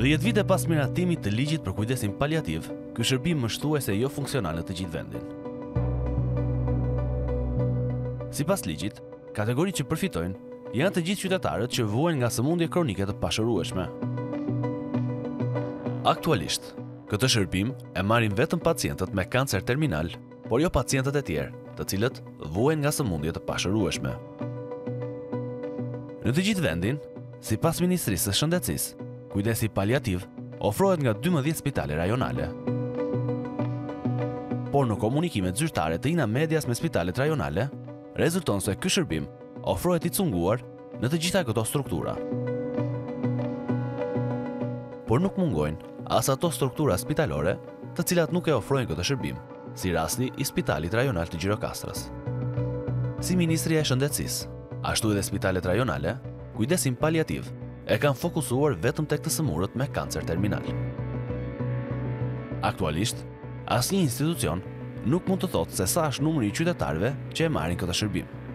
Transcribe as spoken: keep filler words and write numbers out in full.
dhjetë vite pas miratimit të ligjit për kujdesin paliativ, ky shërbim mështuese jo funksional në të gjithë vendin. Sipas ligjit, kategoritë që përfitojnë janë të gjithë qytetarët që vuajnë nga sëmundje kronike të pashërueshme. Aktualisht, këtë shërbim e marrin vetëm pacientët me kancer terminal, por jo pacientët e tjerë, të cilët vuajnë nga sëmundje të pashërueshme. Në të gjithë vendin, sipas Ministrisë së Shëndetësisë, kujdesi paliativ ofrohet nga dymbëdhjetë spitale rajonale. Por në komunikimet zyrtare të Ina Medias me spitalet rajonale, rezulton se ky shërbim ofrohet i cunguar në të gjitha këto struktura. Por nuk mungojnë as ato struktura spitalore të cilat nuk e ofrojnë këtë shërbim, si rasti i Spitalit Rajonal të Gjirokastrës. Si Ministria e Shëndetësisë, ashtu edhe spitalet rajonale, kujdesin paliativ e kanë fokusuar vetëm tek të sëmurët me kancer terminal. Aktualisht, asnjë institucion nuk mund të thotë se sa është numri i qytetarëve që e marrin këtë shërbim.